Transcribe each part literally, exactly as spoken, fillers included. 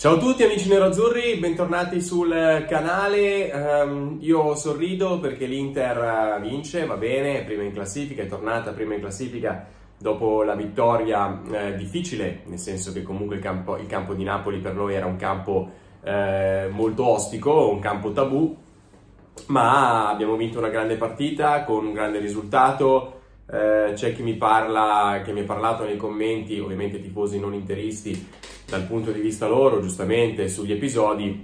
Ciao a tutti amici nerazzurri, bentornati sul canale. Um, io sorrido perché l'Inter vince, va bene, prima in classifica, è tornata prima in classifica dopo la vittoria eh, difficile, nel senso che comunque il campo, il campo di Napoli per noi era un campo eh, molto ostico, un campo tabù, ma abbiamo vinto una grande partita con un grande risultato. Eh, c'è chi mi parla, che mi ha parlato nei commenti, ovviamente tifosi non interisti, dal punto di vista loro, giustamente, sugli episodi.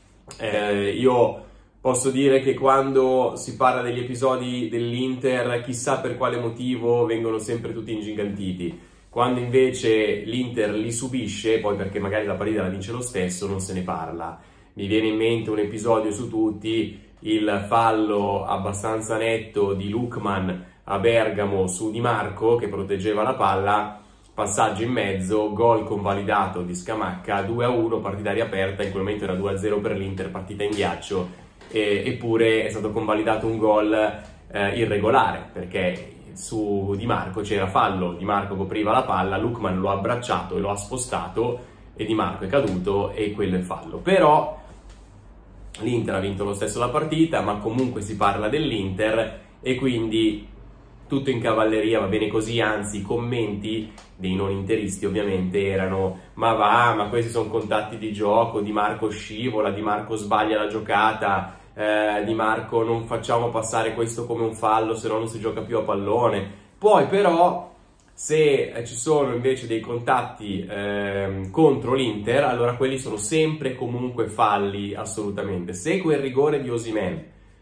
Eh, io posso dire che quando si parla degli episodi dell'Inter, chissà per quale motivo vengono sempre tutti ingigantiti. Quando invece l'Inter li subisce, poi perché magari la partita la vince lo stesso, non se ne parla. Mi viene in mente un episodio su tutti, il fallo abbastanza netto di Lookman a Bergamo su Di Marco che proteggeva la palla, passaggio in mezzo, gol convalidato di Scamacca, due a uno, partita riaperta, in quel momento era due a zero per l'Inter, partita in ghiaccio, e, eppure è stato convalidato un gol eh, irregolare, perché su Di Marco c'era fallo, Di Marco copriva la palla, Lookman lo ha abbracciato e lo ha spostato, e Di Marco è caduto, e quello è fallo. Però l'Inter ha vinto lo stesso la partita, ma comunque si parla dell'Inter, e quindi tutto in cavalleria, va bene così, anzi i commenti dei non interisti ovviamente erano: ma va, ma questi sono contatti di gioco, Di Marco scivola, Di Marco sbaglia la giocata, eh, Di Marco non facciamo passare questo come un fallo, se no non si gioca più a pallone. Poi però se ci sono invece dei contatti eh, contro l'Inter, allora quelli sono sempre e comunque falli, assolutamente. Se quel rigore di Osimhen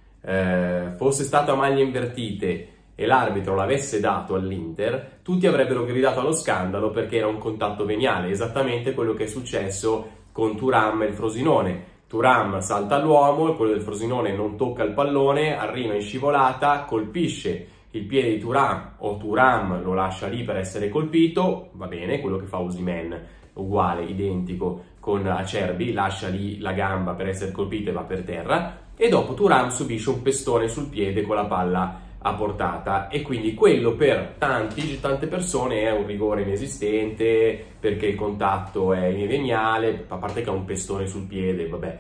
eh, fosse stato a maglie invertite e l'arbitro l'avesse dato all'Inter, tutti avrebbero gridato allo scandalo perché era un contatto veniale, esattamente quello che è successo con Thuram e il Frosinone. Thuram salta all'uomo, quello del Frosinone non tocca il pallone, arriva in scivolata, colpisce il piede di Thuram, o Thuram lo lascia lì per essere colpito, va bene, quello che fa Osimhen, uguale, identico con Acerbi, lascia lì la gamba per essere colpito e va per terra, e dopo Thuram subisce un pestone sul piede con la palla a portata, e quindi quello per tanti, tante persone è un rigore inesistente perché il contatto è veniale, a parte che ha un pestone sul piede, vabbè.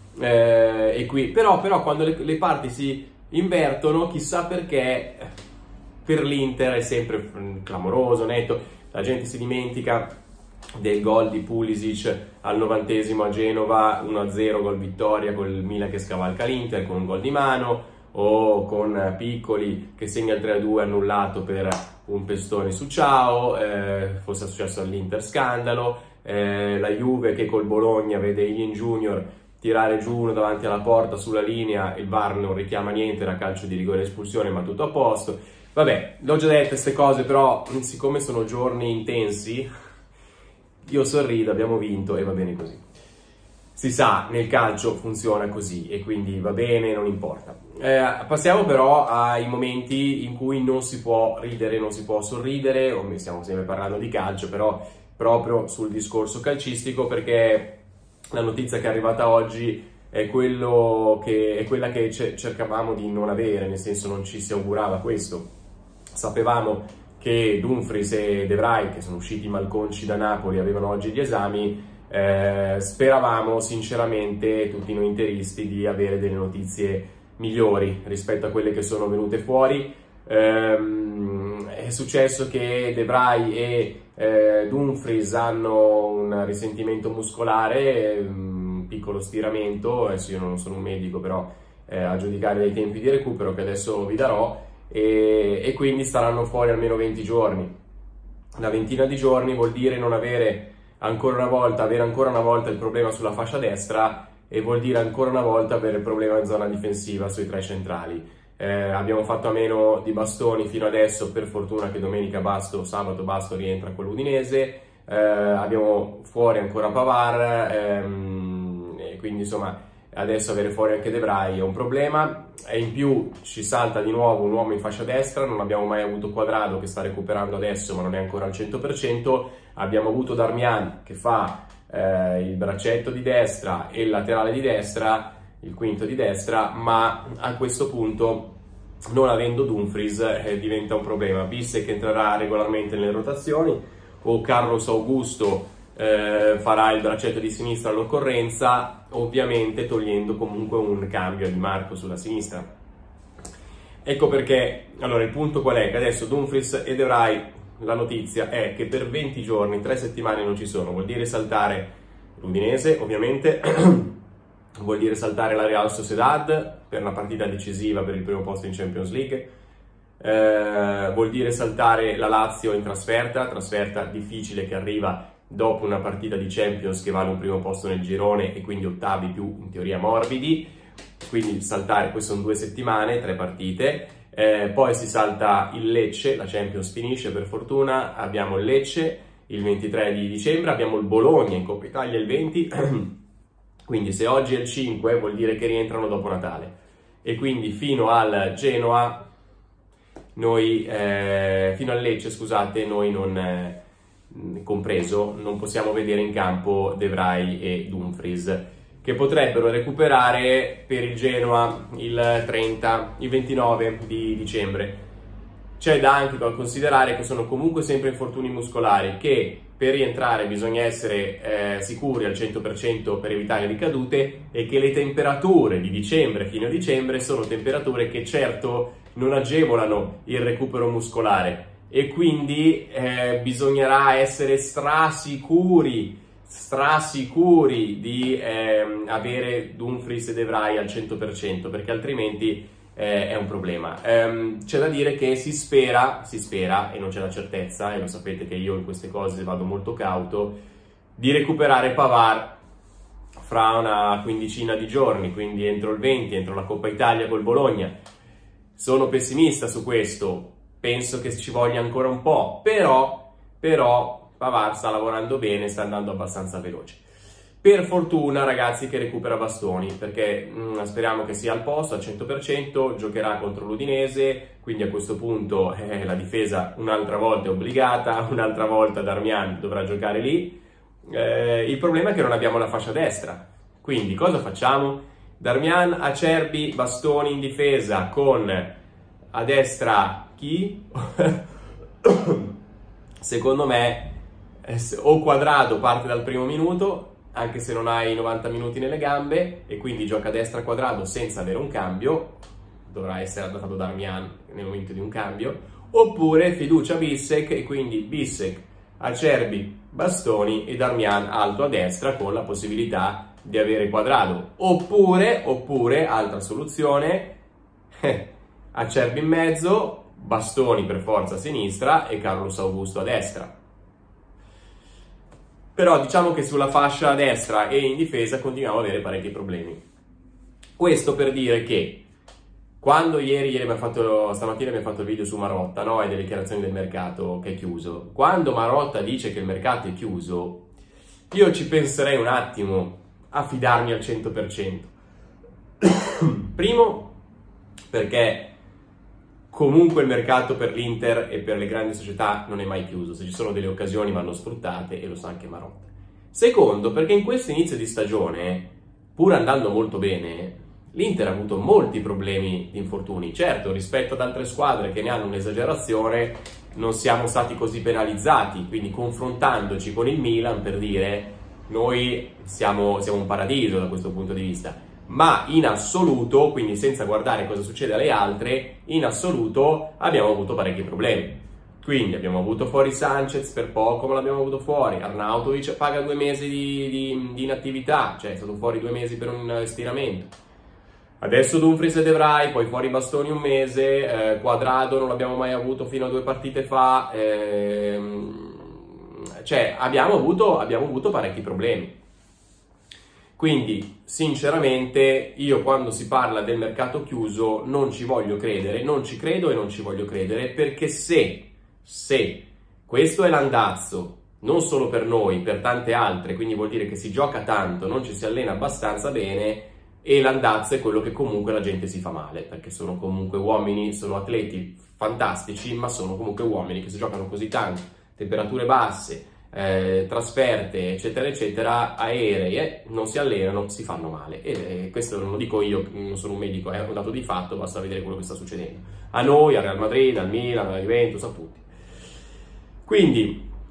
Eh, e qui, però, però quando le, le parti si invertono, chissà perché per l'Inter è sempre clamoroso, netto, la gente si dimentica del gol di Pulisic al novantesimo a Genova, uno a zero, gol vittoria con il Milan che scavalca l'Inter con un gol di mano, o con Piccoli che segna il tre a due annullato per un pestone su Ciao, eh, fosse successo all'Inter scandalo, eh, la Juve che col Bologna vede Ilian Junior tirare giù uno davanti alla porta sulla linea, il V A R non richiama niente, era calcio di rigore e espulsione, ma tutto a posto. Vabbè, l'ho già dette queste cose, però siccome sono giorni intensi, io sorrido, abbiamo vinto e va bene così. Si sa, nel calcio funziona così e quindi va bene, non importa. Eh, passiamo però ai momenti in cui non si può ridere, non si può sorridere, o stiamo sempre parlando di calcio, però proprio sul discorso calcistico, perché la notizia che è arrivata oggi è, quello che, è quella che cercavamo di non avere, nel senso non ci si augurava questo. Sapevamo che Dumfries e De Vrij, che sono usciti malconci da Napoli, avevano oggi gli esami. Eh, speravamo sinceramente, tutti noi interisti, di avere delle notizie migliori rispetto a quelle che sono venute fuori. Eh, è successo che De Vrij e eh, Dumfries hanno un risentimento muscolare, un piccolo stiramento, adesso io non sono un medico, però eh, a giudicare dei tempi di recupero che adesso vi darò, e, e quindi saranno fuori almeno venti giorni. Una ventina di giorni vuol dire non avere ancora una volta, avere ancora una volta il problema sulla fascia destra, e vuol dire ancora una volta avere il problema in zona difensiva sui tre centrali. Eh, abbiamo fatto a meno di Bastoni fino adesso, per fortuna che domenica Basto, sabato Basto rientra con l'Udinese, eh, abbiamo fuori ancora Pavard, ehm, e quindi insomma adesso avere fuori anche De Vrij è un problema, e in più ci salta di nuovo un uomo in fascia destra. Non abbiamo mai avuto Quadrado, che sta recuperando adesso ma non è ancora al cento per cento, abbiamo avuto Darmian che fa eh, il braccetto di destra e il laterale di destra, il quinto di destra, ma a questo punto non avendo Dumfries eh, diventa un problema. Bissek che entrerà regolarmente nelle rotazioni, o Carlos Augusto eh, farà il braccetto di sinistra all'occorrenza, ovviamente togliendo comunque un cambio di Marco sulla sinistra. Ecco perché, allora il punto qual è? Che adesso Dumfries e De Vrij, la notizia è che per venti giorni, tre settimane non ci sono, vuol dire saltare l'Udinese ovviamente, vuol dire saltare la Real Sociedad per una partita decisiva per il primo posto in Champions League, eh, vuol dire saltare la Lazio in trasferta, trasferta difficile che arriva dopo una partita di Champions che vale un primo posto nel girone e quindi ottavi più in teoria morbidi, quindi saltare, queste sono due settimane, tre partite, eh, poi si salta il Lecce, la Champions finisce per fortuna, abbiamo il Lecce il ventitré di dicembre, abbiamo il Bologna in Coppa Italia il venti, quindi se oggi è il cinque vuol dire che rientrano dopo Natale e quindi fino al Genoa, noi, eh, fino al Lecce scusate, noi non... Eh, compreso, non possiamo vedere in campo De Vrij e Dumfries, che potrebbero recuperare per il Genoa il trenta, il ventinove di dicembre. C'è da anche da considerare che sono comunque sempre infortuni muscolari, che per rientrare bisogna essere eh, sicuri al cento per cento per evitare ricadute e che le temperature di dicembre fino a dicembre sono temperature che certo non agevolano il recupero muscolare. E quindi eh, bisognerà essere strasicuri, strasicuri di eh, avere Dumfries e De Vrij al cento per cento, perché altrimenti eh, è un problema. Ehm, c'è da dire che si spera, si spera, e non c'è la certezza, e lo sapete che io in queste cose vado molto cauto, di recuperare Pavard fra una quindicina di giorni, quindi entro il venti, entro la Coppa Italia col Bologna. Sono pessimista su questo. Penso che ci voglia ancora un po', però, però Pavard sta lavorando bene, sta andando abbastanza veloce. Per fortuna, ragazzi, che recupera Bastoni, perché mh, speriamo che sia al posto, al cento per cento, giocherà contro l'Udinese, quindi a questo punto eh, la difesa un'altra volta è obbligata, un'altra volta Darmian dovrà giocare lì. Eh, il problema è che non abbiamo la fascia destra, quindi cosa facciamo? Darmian, Acerbi, Bastoni in difesa con a destra chi? Secondo me o Quadrado parte dal primo minuto, anche se non hai novanta minuti nelle gambe, e quindi gioca a destra Quadrado senza avere un cambio, dovrà essere adattato Darmian nel momento di un cambio, oppure fiducia Bissek e quindi Bissek, Acerbi, Bastoni e Darmian alto a destra con la possibilità di avere Quadrado, oppure, oppure altra soluzione, Acerbi in mezzo, Bastoni per forza a sinistra e Carlos Augusto a destra. Però diciamo che sulla fascia destra e in difesa continuiamo ad avere parecchi problemi. Questo per dire che quando ieri, ieri mi ha fatto, stamattina mi ha fatto il video su Marotta, no? E delle dichiarazioni del mercato che è chiuso. Quando Marotta dice che il mercato è chiuso, io ci penserei un attimo a fidarmi al cento per cento. Primo, perché comunque il mercato per l'Inter e per le grandi società non è mai chiuso, se ci sono delle occasioni vanno sfruttate e lo sa anche Marotta. Secondo, perché in questo inizio di stagione, pur andando molto bene, l'Inter ha avuto molti problemi di infortuni. Certo, rispetto ad altre squadre che ne hanno un'esagerazione, non siamo stati così penalizzati, quindi confrontandoci con il Milan, per dire, noi siamo, siamo un paradiso da questo punto di vista. Ma in assoluto, quindi senza guardare cosa succede alle altre, in assoluto abbiamo avuto parecchi problemi. Quindi abbiamo avuto fuori Sanchez per poco, ma l'abbiamo avuto fuori. Arnautovic paga due mesi di, di, di inattività, cioè è stato fuori due mesi per un stiramento. Adesso Dumfries e De Vrij, poi fuori Bastoni un mese, eh, Quadrado non l'abbiamo mai avuto fino a due partite fa, ehm, cioè abbiamo avuto, abbiamo avuto parecchi problemi. Quindi, sinceramente, io quando si parla del mercato chiuso non ci voglio credere, non ci credo e non ci voglio credere, perché se, se questo è l'andazzo, non solo per noi, per tante altre, quindi vuol dire che si gioca tanto, non ci si allena abbastanza bene, e l'andazzo è quello che comunque la gente si fa male, perché sono comunque uomini, sono atleti fantastici, ma sono comunque uomini che si giocano così tanto, temperature basse, Eh, trasferte eccetera eccetera, aeree, non si allenano, si fanno male, e eh, questo non lo dico io, non sono un medico, è un dato di fatto, basta vedere quello che sta succedendo a noi, al Real Madrid, al Milan, alla Juventus, a tutti. Quindi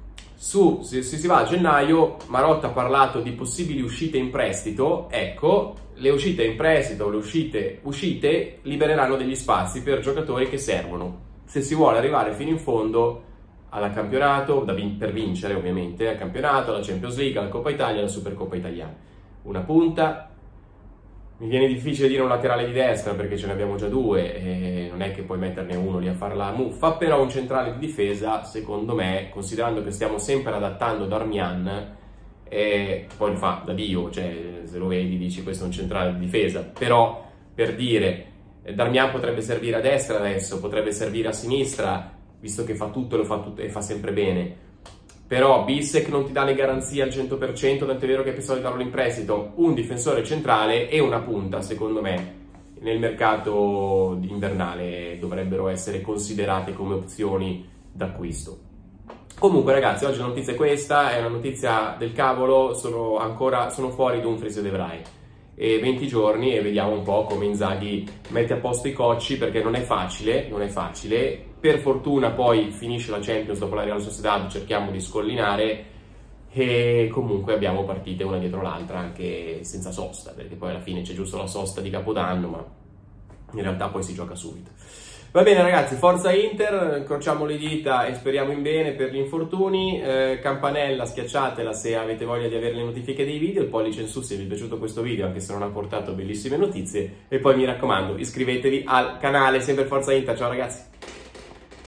Su, se, se si va a gennaio, Marotta ha parlato di possibili uscite in prestito. Ecco, le uscite in prestito, le uscite, uscite libereranno degli spazi per giocatori che servono se si vuole arrivare fino in fondo al campionato, da vin- per vincere ovviamente, al campionato, alla Champions League, alla Coppa Italia, alla Supercoppa Italiana. Una punta, mi viene difficile dire un laterale di destra perché ce ne abbiamo già due e non è che puoi metterne uno lì a fare la muffa, però un centrale di difesa, secondo me, considerando che stiamo sempre adattando Darmian, e poi lo fa da Dio, cioè se lo vedi dici questo è un centrale di difesa, però per dire Darmian potrebbe servire a destra adesso, potrebbe servire a sinistra, visto che fa tutto, lo fa tutto e fa sempre bene. Però Bissek non ti dà le garanzie al cento per cento, tant'è vero che hai pensato di darlo in prestito. Un difensore centrale e una punta, secondo me, nel mercato invernale dovrebbero essere considerate come opzioni d'acquisto. Comunque ragazzi, oggi la notizia è questa, è una notizia del cavolo, sono ancora sono fuori Dumfries e De Vrij. E venti giorni e vediamo un po' come Inzaghi mette a posto i cocci, perché non è facile, non è facile. Per fortuna poi finisce la Champions dopo la Real Sociedad, cerchiamo di scollinare e comunque abbiamo partite una dietro l'altra anche senza sosta, perché poi alla fine c'è giusto la sosta di Capodanno, ma in realtà poi si gioca subito. Va bene ragazzi, forza Inter, incrociamo le dita e speriamo in bene per gli infortuni, eh, campanella schiacciatela se avete voglia di avere le notifiche dei video, il pollice in su se vi è piaciuto questo video anche se non ha portato bellissime notizie e poi mi raccomando iscrivetevi al canale, sempre forza Inter, ciao ragazzi!